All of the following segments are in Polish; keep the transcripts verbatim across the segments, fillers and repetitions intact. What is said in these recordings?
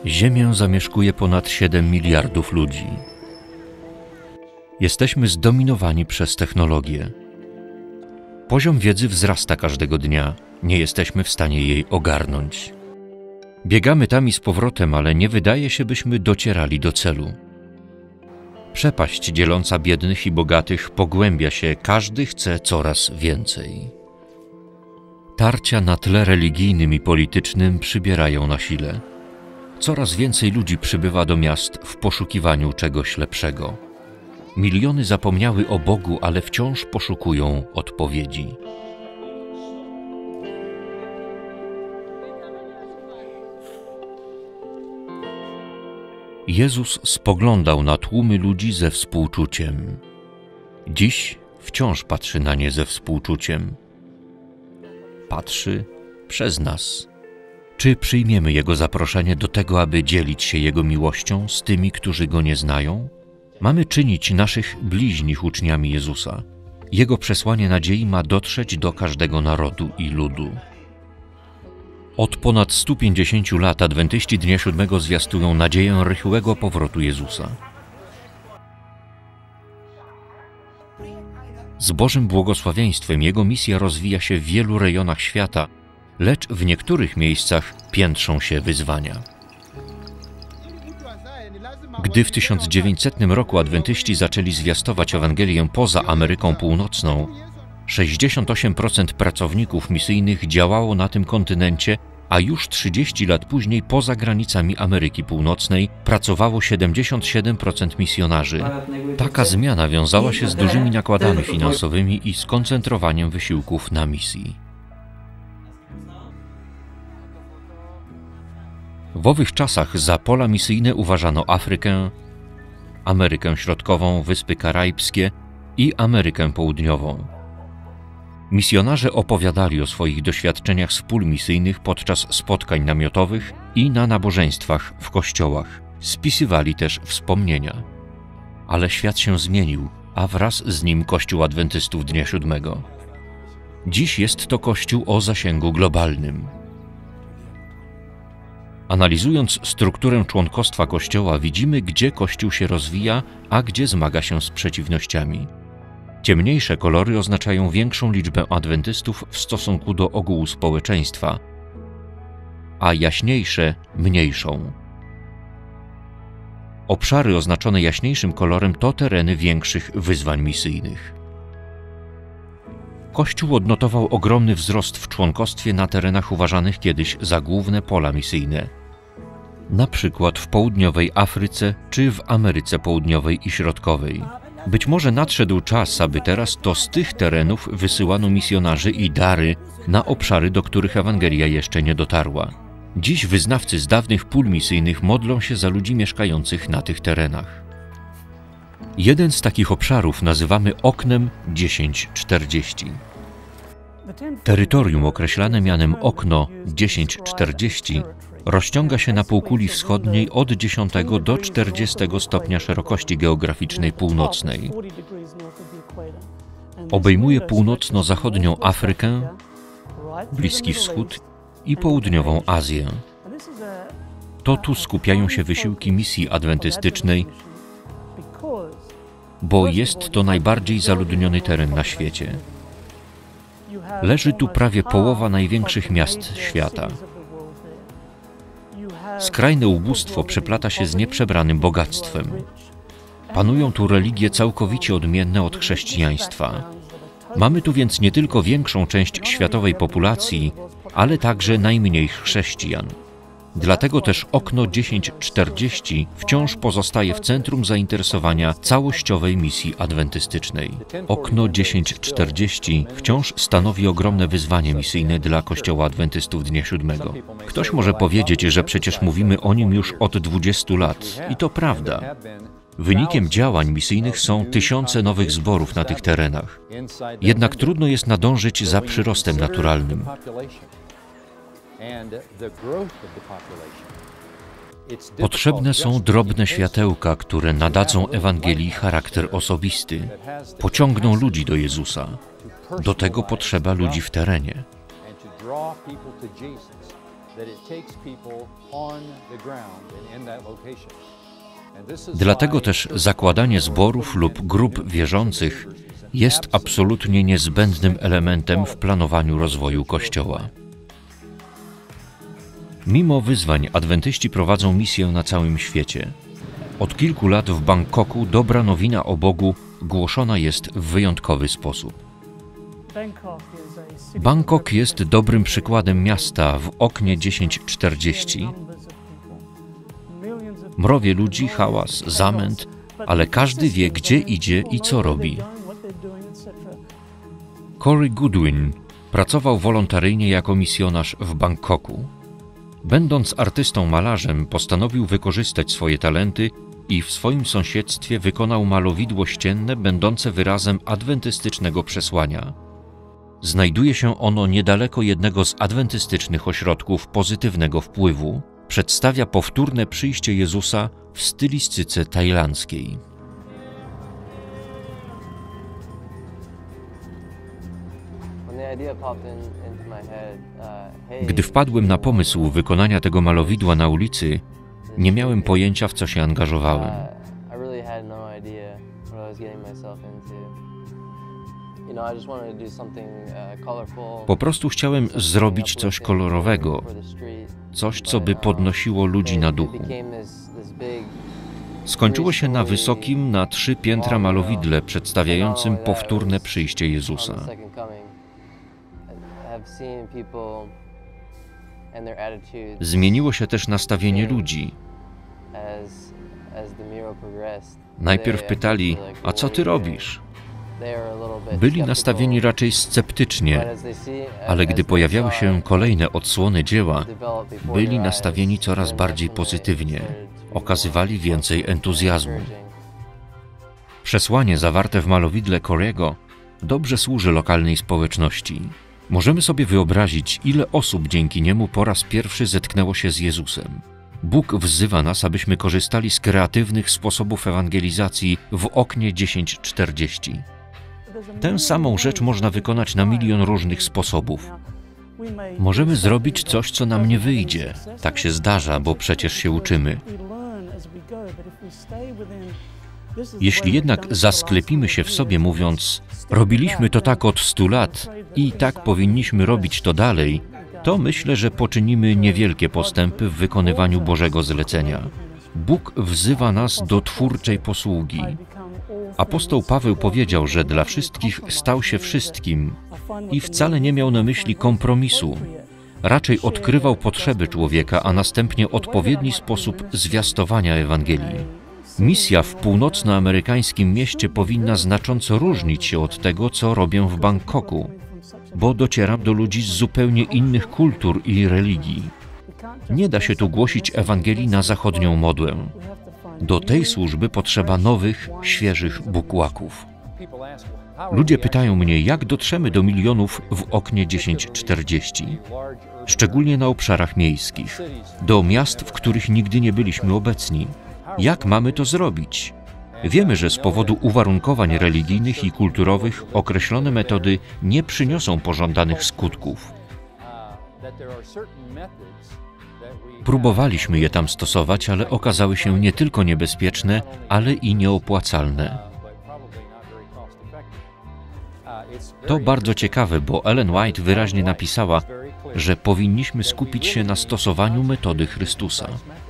Ziemię zamieszkuje ponad siedem miliardów ludzi. Jesteśmy zdominowani przez technologię. Poziom wiedzy wzrasta każdego dnia, nie jesteśmy w stanie jej ogarnąć. Biegamy tam i z powrotem, ale nie wydaje się, byśmy docierali do celu. Przepaść dzieląca biednych i bogatych pogłębia się, każdy chce coraz więcej. Tarcia na tle religijnym i politycznym przybierają na sile. Coraz więcej ludzi przybywa do miast w poszukiwaniu czegoś lepszego. Miliony zapomniały o Bogu, ale wciąż poszukują odpowiedzi. Jezus spoglądał na tłumy ludzi ze współczuciem. Dziś wciąż patrzy na nie ze współczuciem. Patrzy przez nas. Czy przyjmiemy Jego zaproszenie do tego, aby dzielić się Jego miłością z tymi, którzy Go nie znają? Mamy czynić naszych bliźnich uczniami Jezusa. Jego przesłanie nadziei ma dotrzeć do każdego narodu i ludu. Od ponad stu pięćdziesięciu lat adwentyści Dnia Siódmego zwiastują nadzieję rychłego powrotu Jezusa. Z Bożym błogosławieństwem Jego misja rozwija się w wielu rejonach świata, lecz w niektórych miejscach piętrzą się wyzwania. Gdy w tysiąc dziewięćsetnym roku adwentyści zaczęli zwiastować Ewangelię poza Ameryką Północną, sześćdziesiąt osiem procent pracowników misyjnych działało na tym kontynencie, a już trzydzieści lat później poza granicami Ameryki Północnej pracowało siedemdziesiąt siedem procent misjonarzy. Taka zmiana wiązała się z dużymi nakładami finansowymi i skoncentrowaniem wysiłków na misji. W owych czasach za pola misyjne uważano Afrykę, Amerykę Środkową, Wyspy Karaibskie i Amerykę Południową. Misjonarze opowiadali o swoich doświadczeniach z pól misyjnych podczas spotkań namiotowych i na nabożeństwach w kościołach. Spisywali też wspomnienia. Ale świat się zmienił, a wraz z nim Kościół Adwentystów Dnia Siódmego. Dziś jest to Kościół o zasięgu globalnym. Analizując strukturę członkostwa Kościoła, widzimy, gdzie Kościół się rozwija, a gdzie zmaga się z przeciwnościami. Ciemniejsze kolory oznaczają większą liczbę adwentystów w stosunku do ogółu społeczeństwa, a jaśniejsze – mniejszą. Obszary oznaczone jaśniejszym kolorem to tereny większych wyzwań misyjnych. Kościół odnotował ogromny wzrost w członkostwie na terenach uważanych kiedyś za główne pola misyjne, na przykład w południowej Afryce czy w Ameryce Południowej i Środkowej. Być może nadszedł czas, aby teraz to z tych terenów wysyłano misjonarzy i dary na obszary, do których Ewangelia jeszcze nie dotarła. Dziś wyznawcy z dawnych pól misyjnych modlą się za ludzi mieszkających na tych terenach. Jeden z takich obszarów nazywamy oknem tysiąc czterdzieści. Terytorium określane mianem okno tysiąc czterdzieści rozciąga się na półkuli wschodniej od dziesiątego do czterdziestego stopnia szerokości geograficznej północnej. Obejmuje północno-zachodnią Afrykę, Bliski Wschód i południową Azję. To tu skupiają się wysiłki misji adwentystycznej, bo jest to najbardziej zaludniony teren na świecie. Leży tu prawie połowa największych miast świata. Skrajne ubóstwo przeplata się z nieprzebranym bogactwem. Panują tu religie całkowicie odmienne od chrześcijaństwa. Mamy tu więc nie tylko większą część światowej populacji, ale także najmniej chrześcijan. Dlatego też okno tysiąc czterdzieści wciąż pozostaje w centrum zainteresowania całościowej misji adwentystycznej. Okno tysiąc czterdzieści wciąż stanowi ogromne wyzwanie misyjne dla Kościoła Adwentystów Dnia Siódmego. Ktoś może powiedzieć, że przecież mówimy o nim już od dwudziestu lat. I to prawda. Wynikiem działań misyjnych są tysiące nowych zborów na tych terenach. Jednak trudno jest nadążyć za przyrostem naturalnym. Potrzebne są drobne światełka, które nadadzą Ewangelii charakter osobisty, pociągną ludzi do Jezusa. Do tego potrzeba ludzi w terenie. Dlatego też zakładanie zborów lub grup wierzących jest absolutnie niezbędnym elementem w planowaniu rozwoju Kościoła. Mimo wyzwań adwentyści prowadzą misję na całym świecie. Od kilku lat w Bangkoku dobra nowina o Bogu głoszona jest w wyjątkowy sposób. Bangkok jest dobrym przykładem miasta w oknie tysiąc czterdzieści. Mrowie ludzi, hałas, zamęt, ale każdy wie, gdzie idzie i co robi. Corey Goodwin pracował wolontaryjnie jako misjonarz w Bangkoku. Będąc artystą malarzem, postanowił wykorzystać swoje talenty i w swoim sąsiedztwie wykonał malowidło ścienne będące wyrazem adwentystycznego przesłania. Znajduje się ono niedaleko jednego z adwentystycznych ośrodków pozytywnego wpływu. Przedstawia powtórne przyjście Jezusa w stylistyce tajlandzkiej. Gdy wpadłem na pomysł wykonania tego malowidła na ulicy, nie miałem pojęcia, w co się angażowałem. Po prostu chciałem zrobić coś kolorowego, coś, co by podnosiło ludzi na duchu. Skończyło się na wysokim, na trzy piętra malowidle przedstawiającym powtórne przyjście Jezusa. Zmieniło się też nastawienie ludzi. Najpierw pytali, a co ty robisz? Byli nastawieni raczej sceptycznie, ale gdy pojawiały się kolejne odsłony dzieła, byli nastawieni coraz bardziej pozytywnie, okazywali więcej entuzjazmu. Przesłanie zawarte w malowidle Corey'ego dobrze służy lokalnej społeczności. Możemy sobie wyobrazić, ile osób dzięki niemu po raz pierwszy zetknęło się z Jezusem. Bóg wzywa nas, abyśmy korzystali z kreatywnych sposobów ewangelizacji w oknie tysiąc czterdzieści. Tę samą rzecz można wykonać na milion różnych sposobów. Możemy zrobić coś, co nam nie wyjdzie. Tak się zdarza, bo przecież się uczymy. Jeśli jednak zasklepimy się w sobie mówiąc, robiliśmy to tak od stu lat i tak powinniśmy robić to dalej, to myślę, że poczynimy niewielkie postępy w wykonywaniu Bożego zlecenia. Bóg wzywa nas do twórczej posługi. Apostoł Paweł powiedział, że dla wszystkich stał się wszystkim i wcale nie miał na myśli kompromisu. Raczej odkrywał potrzeby człowieka, a następnie odpowiedni sposób zwiastowania Ewangelii. Misja w północnoamerykańskim mieście powinna znacząco różnić się od tego, co robię w Bangkoku, bo docieram do ludzi z zupełnie innych kultur i religii. Nie da się tu głosić Ewangelii na zachodnią modłę. Do tej służby potrzeba nowych, świeżych bukłaków. Ludzie pytają mnie, jak dotrzemy do milionów w oknie tysiąc czterdzieści, szczególnie na obszarach miejskich, do miast, w których nigdy nie byliśmy obecni. Jak mamy to zrobić? Wiemy, że z powodu uwarunkowań religijnych i kulturowych określone metody nie przyniosą pożądanych skutków. Próbowaliśmy je tam stosować, ale okazały się nie tylko niebezpieczne, ale i nieopłacalne. To bardzo ciekawe, bo Ellen White wyraźnie napisała, że powinniśmy skupić się na stosowaniu metody Chrystusa.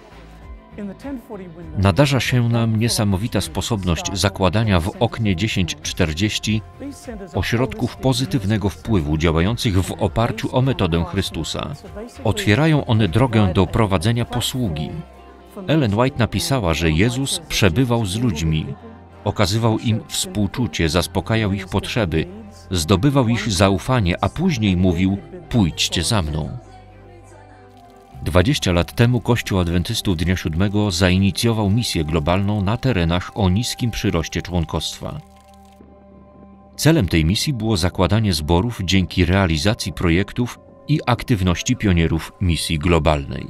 Nadarza się nam niesamowita sposobność zakładania w oknie tysiąc czterdzieści ośrodków pozytywnego wpływu działających w oparciu o metodę Chrystusa. Otwierają one drogę do prowadzenia posługi. Ellen White napisała, że Jezus przebywał z ludźmi, okazywał im współczucie, zaspokajał ich potrzeby, zdobywał ich zaufanie, a później mówił: pójdźcie za mną. Dwadzieścia lat temu Kościół Adwentystów Dnia Siódmego zainicjował misję globalną na terenach o niskim przyroście członkostwa. Celem tej misji było zakładanie zborów dzięki realizacji projektów i aktywności pionierów misji globalnej.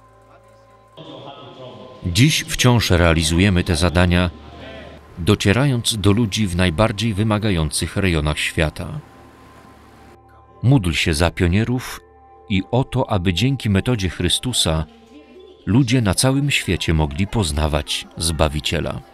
Dziś wciąż realizujemy te zadania, docierając do ludzi w najbardziej wymagających rejonach świata. Módl się za pionierów i o to, aby dzięki metodzie Chrystusa ludzie na całym świecie mogli poznawać Zbawiciela.